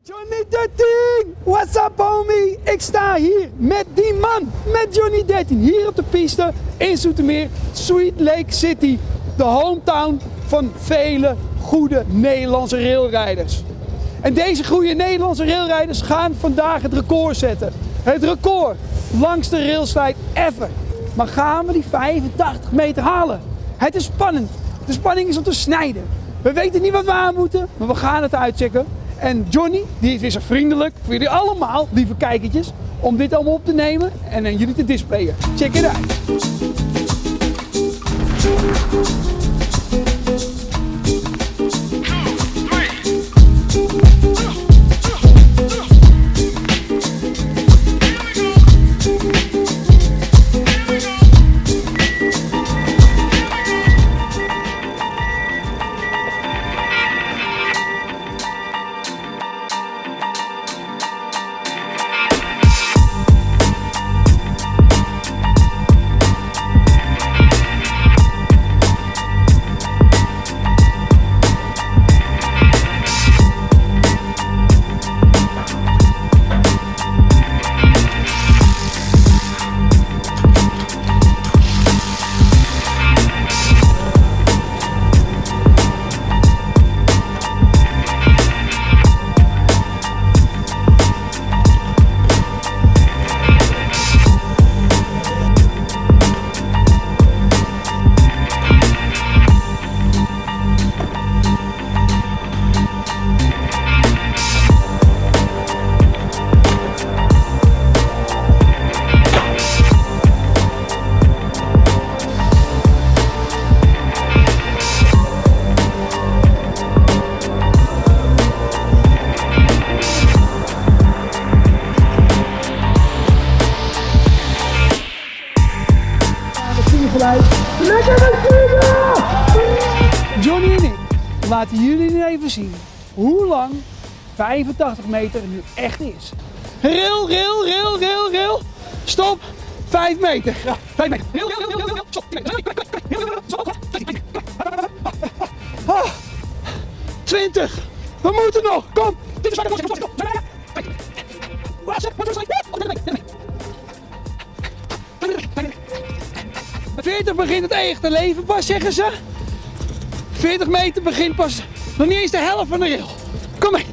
Johnny 13! What's up homie? Ik sta hier met die man, met Johnny 13, hier op de piste in Zoetermeer, Sweet Lake City. De hometown van vele goede Nederlandse railrijders. En deze goede Nederlandse railrijders gaan vandaag het record zetten. Het record, langste railslijd ever. Maar gaan we die 85 meter halen? Het is spannend. De spanning is om te snijden. We weten niet wat we aan moeten, maar we gaan het uitchecken. En Johnny, die is er vriendelijk voor jullie allemaal, lieve kijkertjes, om dit allemaal op te nemen en aan jullie te displayen. Check it out. Johnny en ik laten jullie nu even zien hoe lang 85 meter nu echt is. Rail, rail, rail, rail, rail. Stop. 5 meter. Ja, 5 meter. Rail, rail, rail, rail, rail. Stop. 20. We moeten nog. Kom. 40 begint het echte leven pas, zeggen ze. 40 meter begint pas nog niet eens de helft van de rail. Kom mee.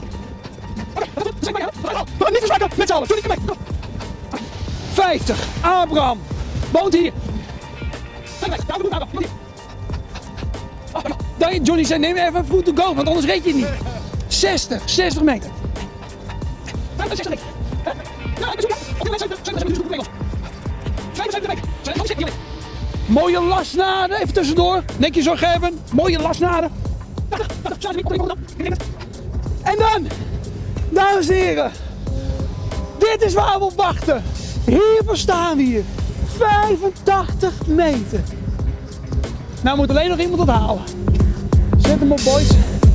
Niet verzwakken, met z'n allen. Doe niet mee. 50. Abraham. Woont hier. Johnny zei neem even goed to go, want anders reed je het niet. 60. 60 meter. 65 meter. Mooie lasnaden, even tussendoor. Netjes zo hebben. Mooie lasnaden. En dan, dames en heren, dit is waar we op wachten. Hiervoor staan we hier. 85 meter. Nou moet alleen nog iemand het halen. Zet hem op, boys.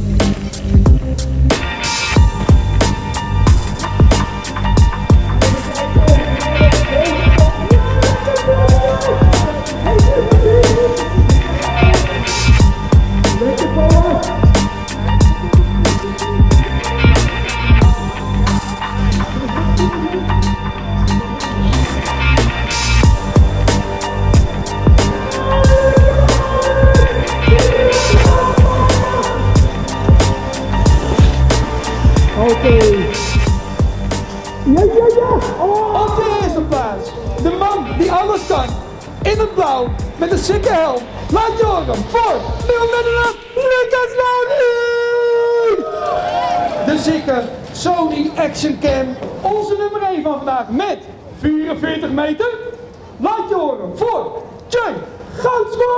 Op de eerste plaats, de man die alles kan, in het blauw, met een sikke helm. Laat je horen voor Lucas Lowry! De sikke Sony Action Cam, onze nummer 1 van vandaag met 44 meter. Laat je horen voor Jay Goudschoot!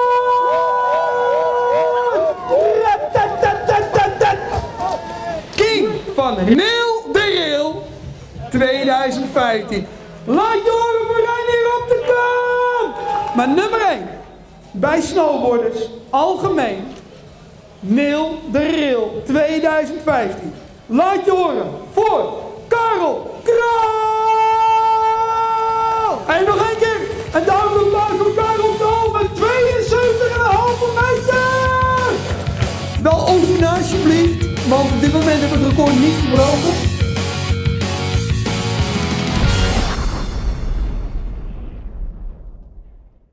King van Heel de Rail 2015. Laat je horen voor Reinier op de kant! Maar nummer 1 bij snowboarders algemeen, Neil de Rail 2015. Laat je horen voor Karel Kraal! En nog één keer, en daarom de plaats voor Karel Kraal met 72,5 meter! Wel oefenen alsjeblieft. Want op dit moment hebben we het record niet gebroken.